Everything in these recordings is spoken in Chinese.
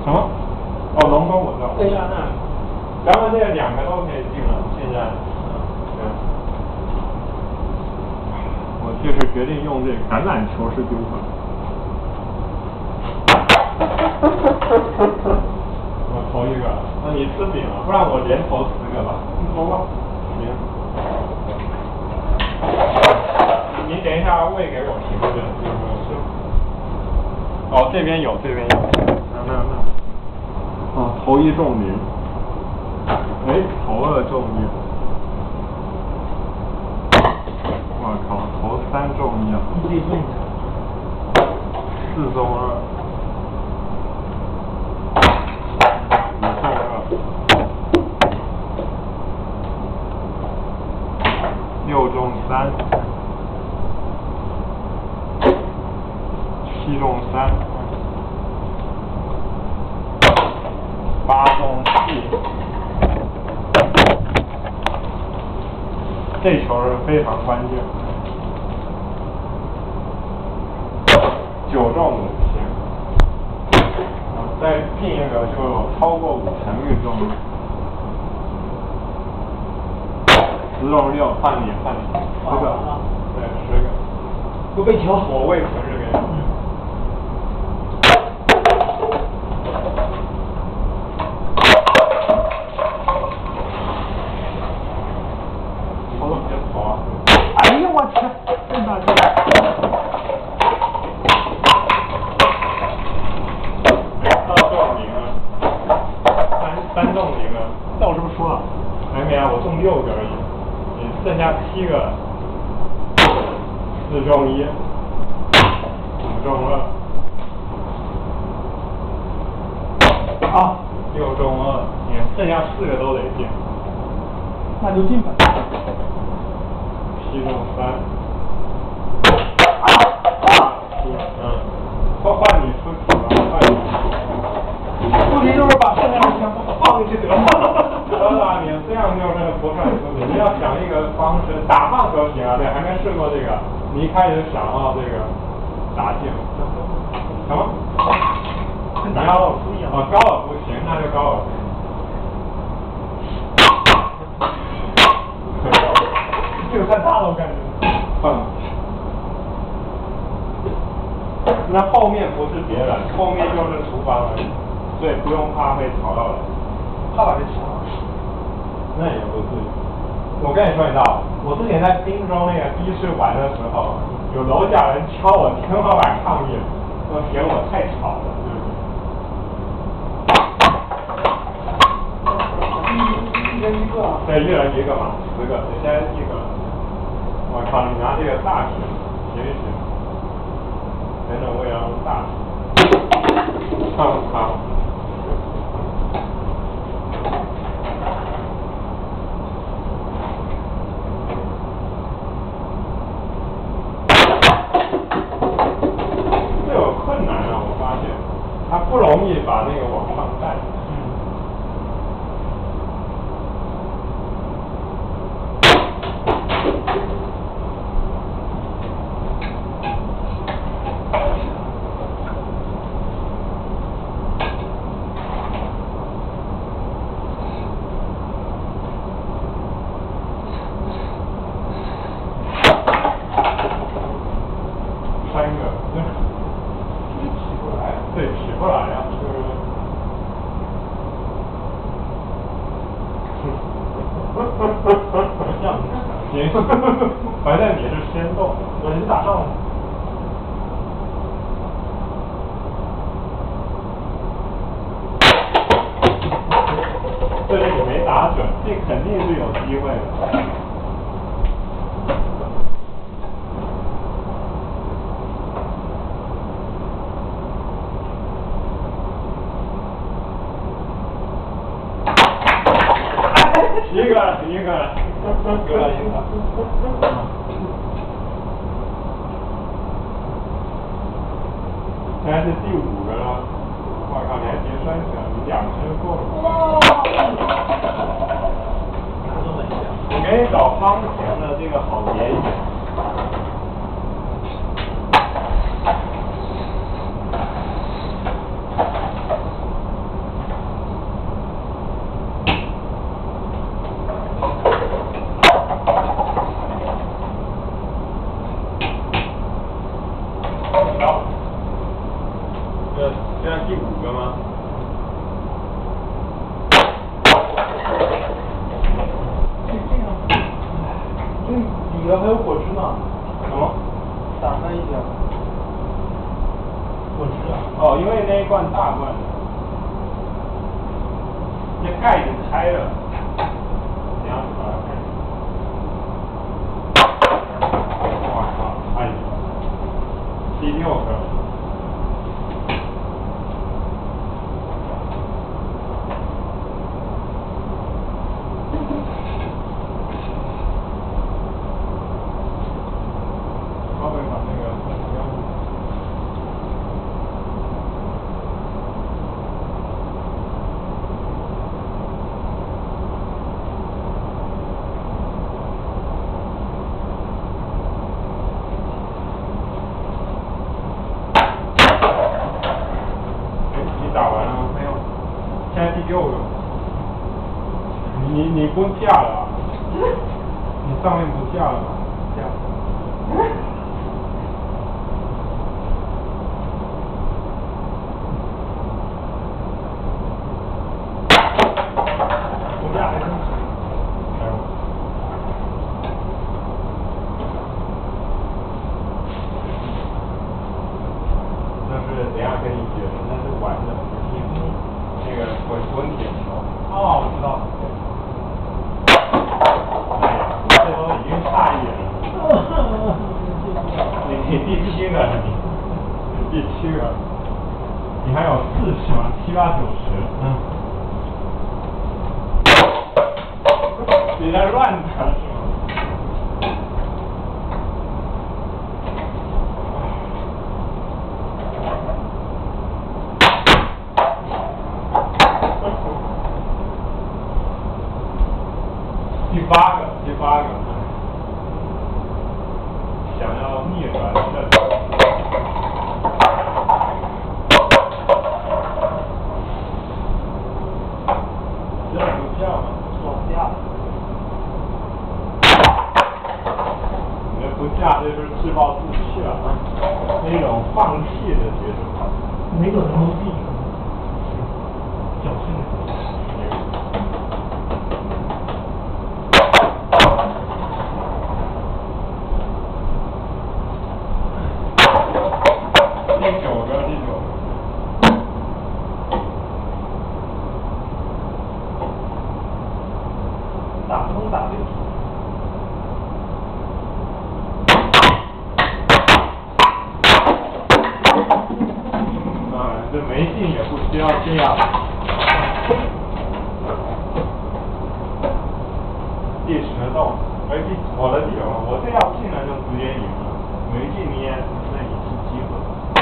什么？哦，龙宫我知道。 对呀，那。 咱们这两个都可以进了，现在。对。我这是决定用这橄榄球式丢法。我投一个，那你吃饼了，不然我连投10个吧。你投吧。行。你等一下喂给我行不行？是。哦，这边有，这边有。那。哦，投1中0。哎，投2中1。我靠，投3中1。 你自己中的。 4中2。5中2。6中3。7中3。8中4。这球是非常关键。9中5，行。再进一个就超过5成命中。10中6，换你。10个。对，10个。 不被球。 我喂纯是给你。哎呀，我去，真大劲！2中0了，3中0了。那我是不是输了？还没啊，我中6个而已。你剩下7个。4中1。5中2。啊，6中2，你剩下4个都得进。 那就进吧。 7中3。换你出题吧，换你。 出题就是把剩下的全部放进去得了。 你这样就是不算出题，你要想一个方式，打棒球行啊，对，还没试过这个。你一开始想到这个打进。什么？ 跟打高尔夫一样。 高尔夫行，那就高尔夫。这个太大了，我感觉。换。那后面不是别人，后面就是厨房而已，所以不用怕被吵到人。 怕把这吵到。 那也不至于。我跟你说，你知道，我之前在滨州那个第一次玩的时候，有楼下人敲我天花板抗议，说嫌我太吵了，对不对？ 一人一个。 对，一人一个嘛，10个，你现在1个。我靠，你拿这个大尺，行不行？等等，我也要用大尺。好。这有困难啊，我发现，它不容易把那个往上带。对，起不来呀，是不是？行，反正你是先动，我是打上。这里你没打准，这肯定是有机会的。一个，有点意思。现在是第5个了，我靠，你还叠3下，你2圈够了。我给你找方田的这个好叠一点。 现在第5个吗？ 这样，这里头还有果汁呢。 什么？ 打开一点。果汁啊。 哦，因为那一罐大罐，那盖子开了，等下把它开。哇靠！哎，第6个。稍微把那个标。你打完了吗？没有。现在第6个。你不架了啊？你上面不架了吗？架。 我架还真是。 还有。就是等一下跟你解释，那是玩的，那个滚铁球。 哦，我知道。 哎呀，你这都已经差一点了。你第7个，你第7个，你还有40吗？7、8、9、10，你在乱打是吗？第8个，想要逆转胜。这不叫吗？ 往下。 你这不架，这就是自暴自弃了啊！那种放弃的节奏。 没有什么地。侥幸。 第9个。 打不通打对。 这没劲也不需要这样。第10洞，我的第9个，我这要进了就直接赢了，没进你也那一次机会。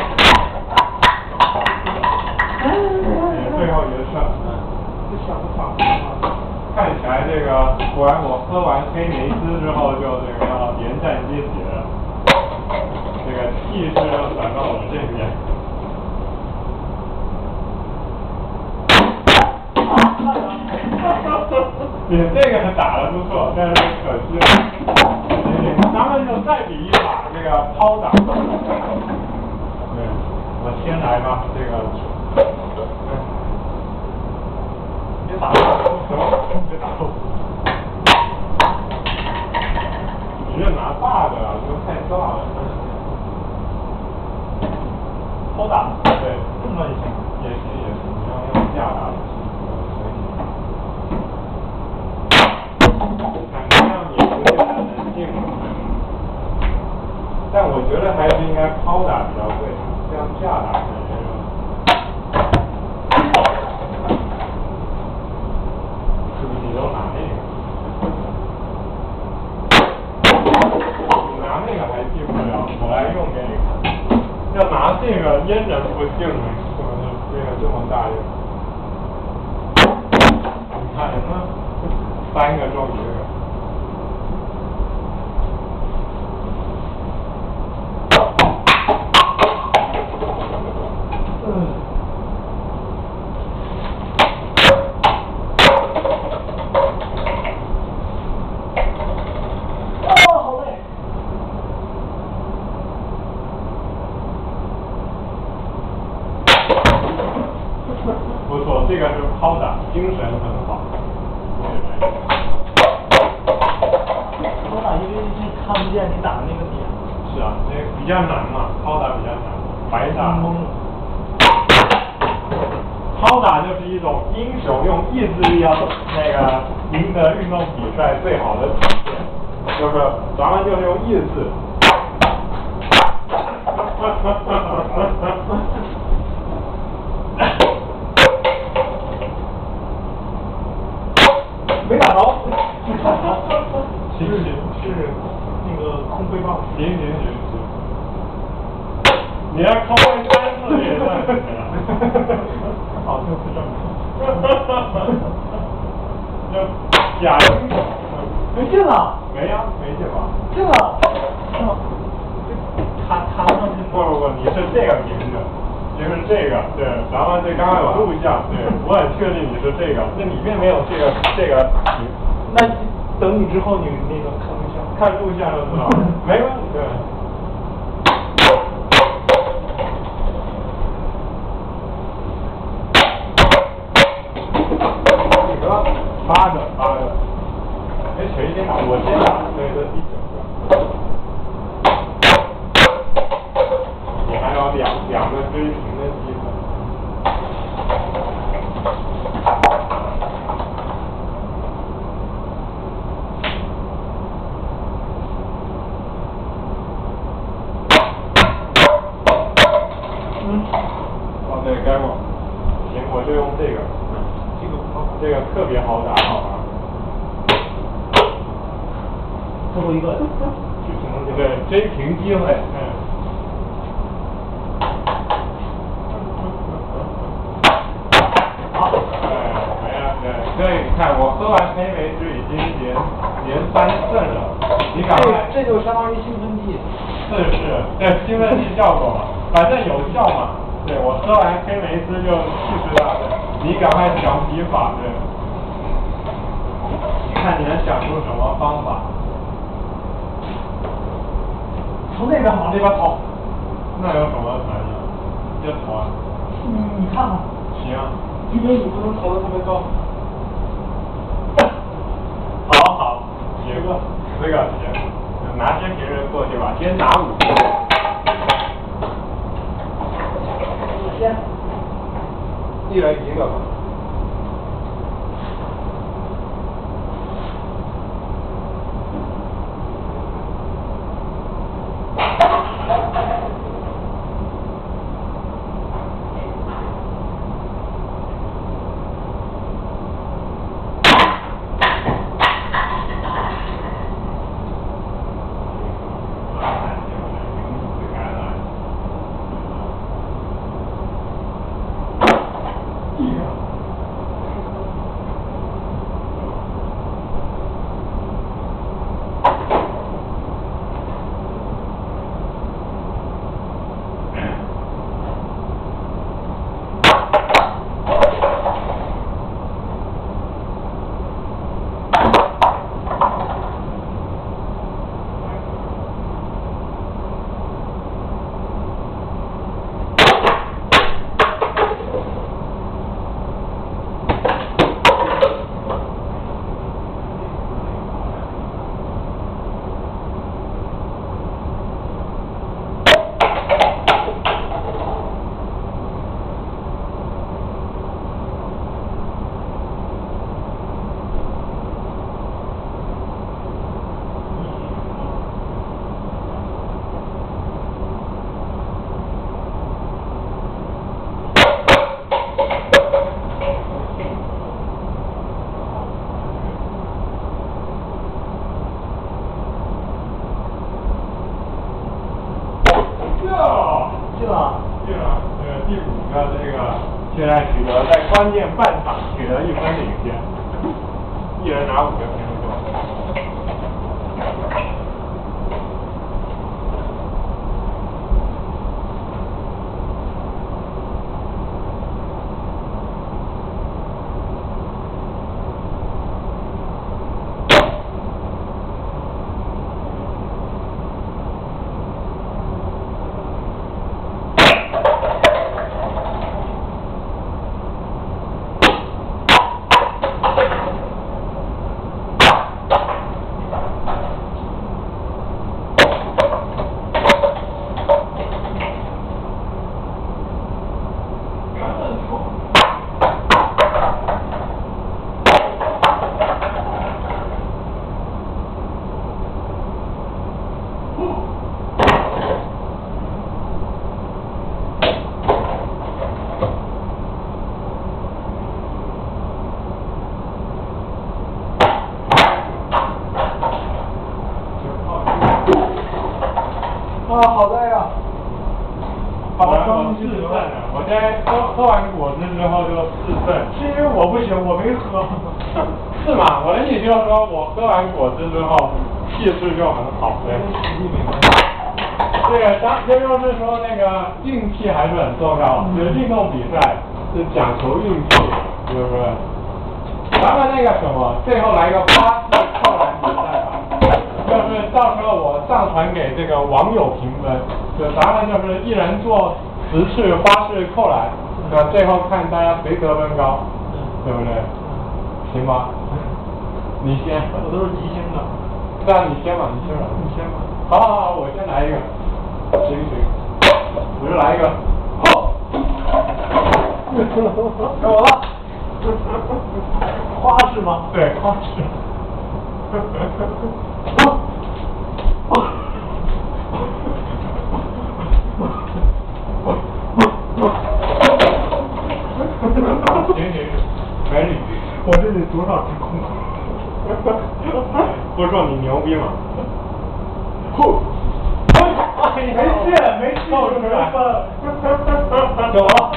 最后一胜， 不想不想。 看起来这个果然我喝完黑莓汁之后就这个要连战皆捷了，这个气势要转到我这边。你这个打得不错，但是可惜了。咱们就再比一把这个抛打。对，我先来吧，这个。别打我！什么？别打我！你这拿大的啊，这太大了。 抛打。 对， 这么也行。 也行，你要用架打。看样你不见得能进，但我觉得还是应该抛打比较对，这样架打感觉是不是你都拿那个？你拿那个还进不了，我来用给你看。要拿这个阉人不进了，是不是？这个这么大一个，你看什么？3个中1个。 这个是抛打，精神很好。 抛打因为看不见你打的那个点。 是啊，那比较难嘛，抛打比较难，白打。抛打就是一种英雄用意志力要那个赢得运动比赛最好的体现，就是咱们就是用意志。 没打着。 行， 是那个空挥棒。 行。你要空挥3次也算是。 好，这次正。 就假英雄。 没进了。 没呀，没进吧？ 进了。弹上去。 不，你是这个名字，就是这个，对，咱们这刚刚有录像，对，我很确定你是这个，那里面没有这个。 那等你之后你那个看录像。 看录像就知道，没问题。对。8个。哎，谁先打？我先打，对，这第9个。你还有两个追平的机会。哦，对，该我。行，我就用这个。这个特别好打，好吧？ 最后一个。 对，追平机会。好。没呀，对，所以你看，我喝完黑莓汁已经连3胜了。你赶快。 这就相当于兴奋剂。 是，对，兴奋剂效果嘛，反正有效嘛。对，我喝完黑莓汁就气势大，你赶快想笔法，对。你看你能想出什么方法？ 从那边往这边跑。 那有什么反应？就投啊。 你看看。 行。 1.5不能投的特别高。 好，行，10个行。拿些别人过去吧，先拿5个。 先。 一人1个吧。第5个这个现在取得在关键半场取得1分领先，一人拿5个平分球。 制胜了。我现在喝完果汁之后就制胜， 是因为我不行，我没喝。 是吗？我的意思就是说我喝完果汁之后气势就很好，对。 实力没关系。 这个就是说那个运气还是很重要，就是运动比赛是讲求运气，是不是？咱们那个什么，最后来一个花式扣篮比赛吧，就是到时候我上传给这个网友评分，就咱们就是一人做10次花式扣篮，那最后看大家谁得分高，对不对？行吗？你先。 我都是即兴的。 对啊，你先吧，你先吧。 你先吧。 好，我先来一个。行，我就来一个。好。 该我了。花式吗？ 对，花式。行，可以。 我这得多少支空？ 不是说你牛逼吗？ 没事，没事， 够出来。 走了。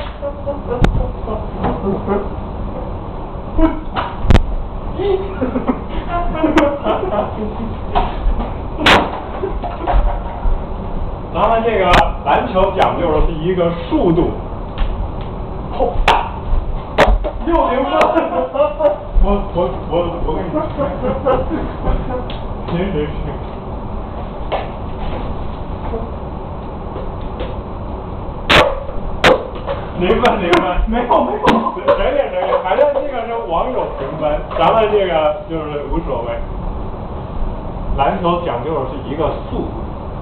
咱们这个篮球讲究的是一个速度。60分。我跟你说。行。0分。 没有。 可以，反正这个是网友评分，咱们这个就是无所谓。篮球讲究的是一个速度。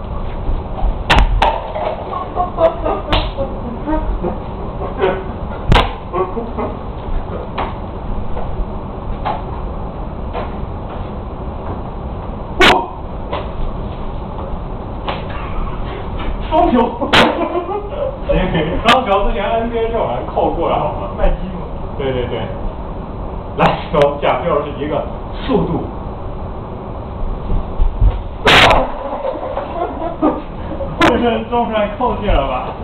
双球。 双球之前 NBA 就有人扣过了，好吗？ 麦基嘛。 对。篮球讲究的是一个速度。这是中出来扣进了吧？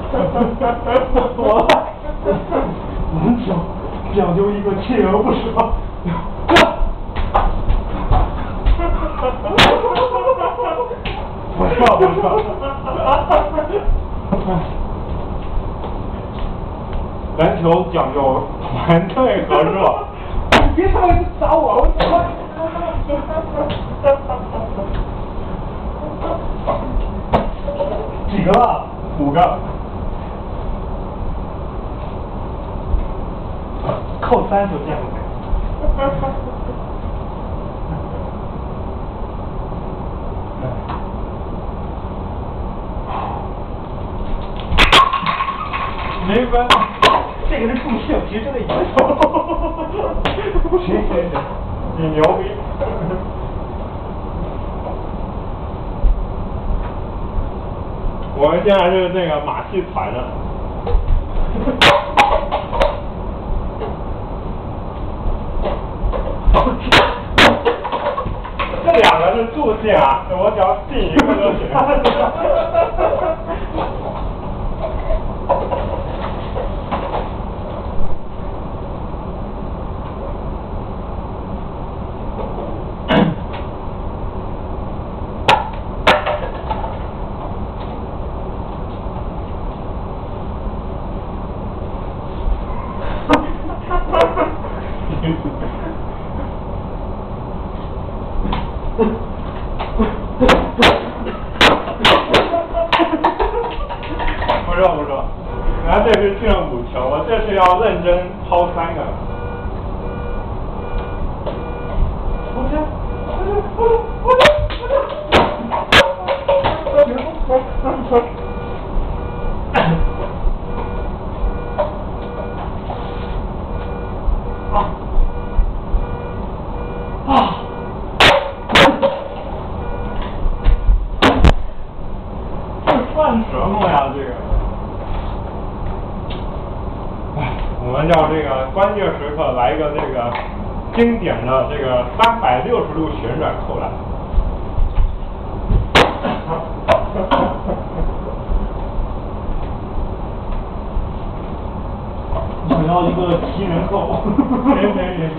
篮球讲究一个锲而不舍。 不错。篮球讲究团队合作。 你别上来就打我！几个了？5个。扣3就见过没？ 0分。 这个是助兴，其实这个也行。 你牛逼。我们现在是这个马戏团的。这2个是助兴啊，我只要进一个就行。不是，然后这是进了5球，我这是要认真抛3个。算什么呀这个？我们要这个关键时刻来一个这个经典的这个360度旋转扣篮。 要一个提人口。 行，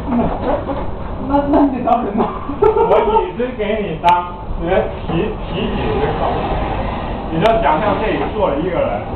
那你得当人吗？ 我已经给你当提醒人口，你就想象这里坐了一个人。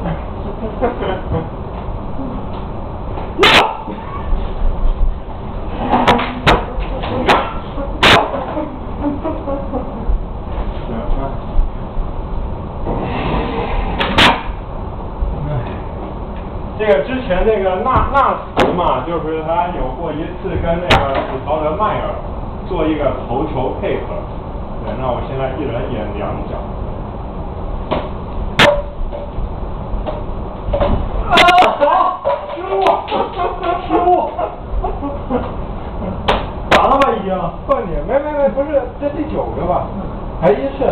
这个之前那个纳茨嘛，就是他有过一次跟那个史陶德迈尔做一个头球配合。对，那我现在一人演两脚。 失误！打了吧已经？ 快点，没，不是，这第9个吧？还一次。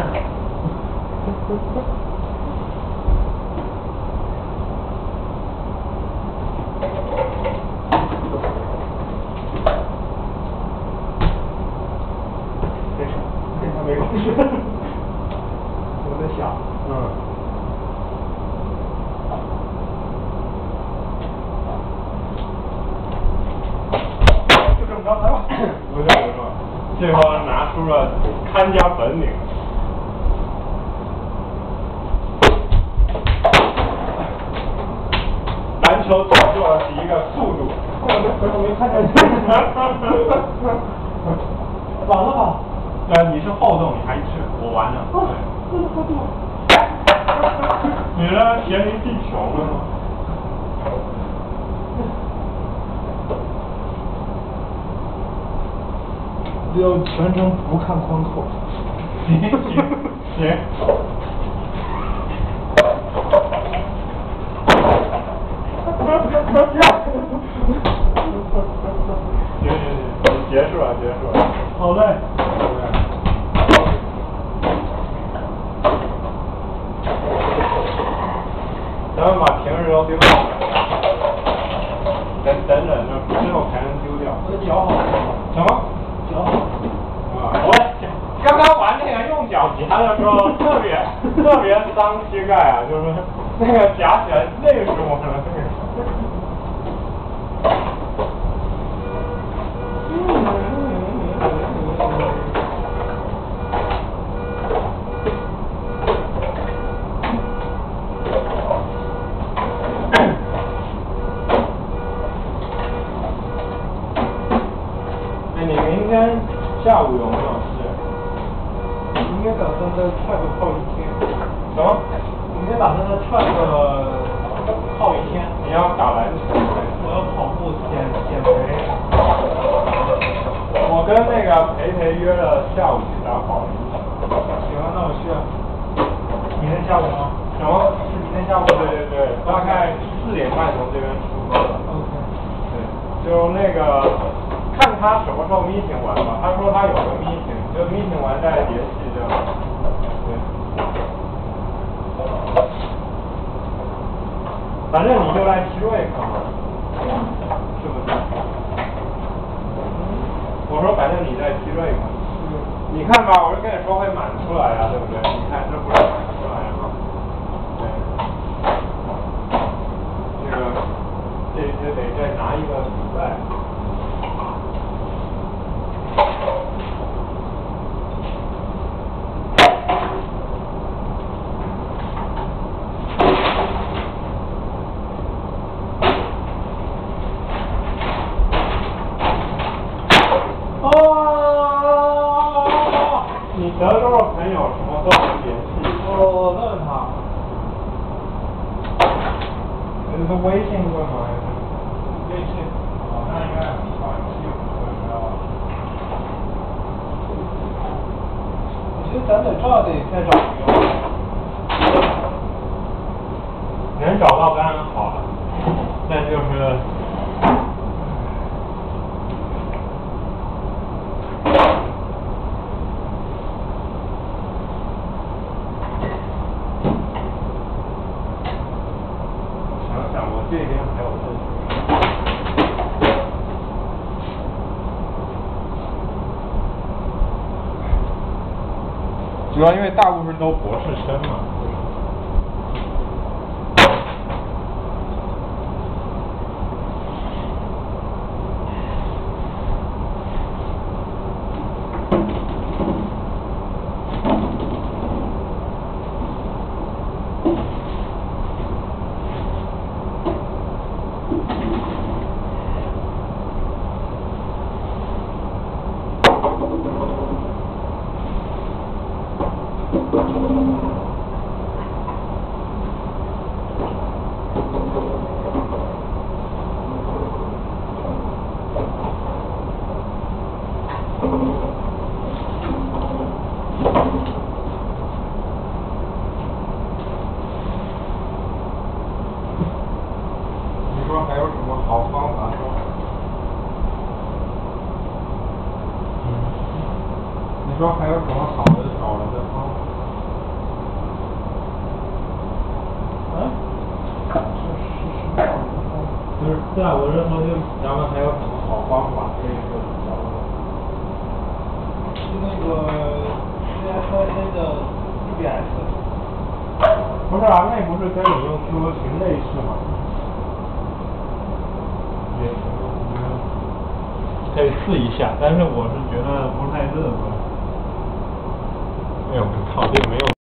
没关系，我在想，就这么着，来吧。不错，最后拿出了看家本领。篮球动作是一个速度。 我没看见。完了吧？ 你是后动，你还是我完了。你呢？黔驴技穷了吗？ 要全程不看框口。 行。行，结束了。 好嘞。 咱们把平时都丢掉，等着，之后才能丢掉。 我的脚好。 什么？ 脚好。 我刚刚玩那个用脚夹的时候，特别伤膝盖啊，就是那个夹起来累死我了。你明天下午有没有事？ 明天打算再track泡一天。 什么？ 明天打算再track泡一天。 你要打篮球？ 我要跑步减肥。 我跟那个培约了下午去打保龄。 行，那我去。明天下午吗？ 什么？ 是明天下午。 对，大概4点半从这边出发的。 OK。 对，就那个。看他什么时候 meeting 完吧，他说他有个 meeting， 就 meeting 完再联系这样。对。反正你就来提瑞克嘛，是不是？我说反正你在提瑞克。你看吧，我就跟你说会满出来啊，对不对？你看这不是满出来吗？对。这个，这就得再拿一个比赛。你德州的朋友什么时候能联系？ 我问问他。 这是微信问吗？还是？ 微信。 哦，那应该很快， 我觉得咱在这儿得再找一个。 能找到当然好了，但就是。这边还有事情。主要因为大部分都博士生嘛。 吧说。你说还有什么好的找人的方法？就是对啊，我是说，就咱们还有什么好方法可以说找到？是那个 CSIA 的 EBS。不是啊，那不是跟你用 QQ 群类似吗？也行，可以试一下，但是我是觉得不太热门。 哎呦，我靠，这个没有。